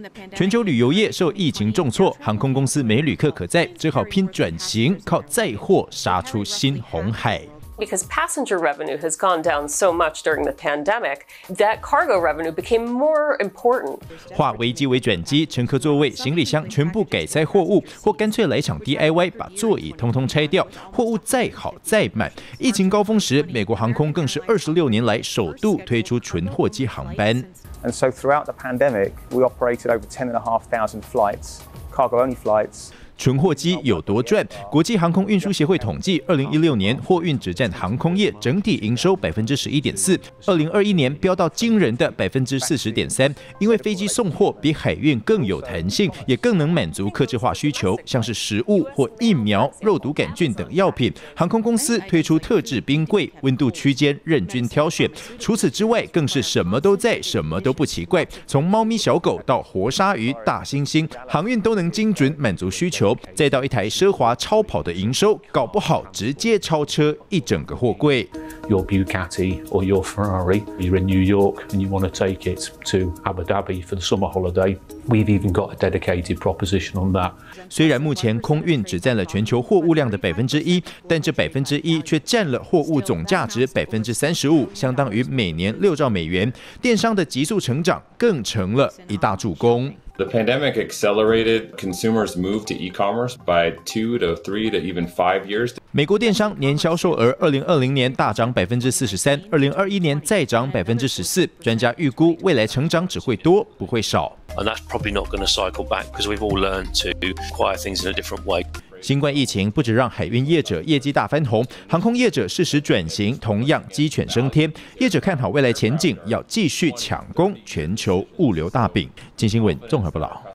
全球旅游业受疫情重挫，航空公司没旅客可载，只好拼转型，靠载货杀出新红海。 Because passenger revenue has gone down so much during the pandemic, that cargo revenue became more important. 化危机为转机，乘客座位、行李箱全部改载货物，或干脆来场 DIY， 把座椅通通拆掉，货物再好再满。疫情高峰时，美国航空更是26年来首度推出纯货机航班。 And so throughout the pandemic, we operated over 10,500 flights, cargo-only flights. 纯货机有多赚？国际航空运输协会统计，2016年货运只占航空业整体营收11.4%，2021年飙到惊人的40.3%。因为飞机送货比海运更有弹性，也更能满足客制化需求，像是食物或疫苗、肉毒杆菌等药品，航空公司推出特制冰柜，温度区间任君挑选。除此之外，更是什么都在，什么都不奇怪，从猫咪、小狗到活鲨鱼、大猩猩，航运都能精准满足需求。 再到一台奢华超跑的营收，搞不好直接超车一整个货柜。 Your Bugatti or your Ferrari, you're in New York and you want to take it to Abu Dhabi for the summer holiday. We've even got a dedicated proposition on that. 虽然目前空运只占了全球货物量的1%，但这1%却占了货物总价值35%，相当于每年6兆美元。电商的急速成长更成了一大助攻。 The pandemic accelerated consumers' move to e-commerce by 2 to 3 to even 5 years. 美国电商年销售额2020年大涨43%，2021年再涨14%。专家预估未来成长只会多不会少。 And that's probably not going to cycle back because we've all learned to acquire things in a different way. 新冠疫情不止让海运业者业绩大翻红，航空业者适时转型，同样鸡犬升天。业者看好未来前景，要继续抢攻全球物流大饼。金新闻综合报道。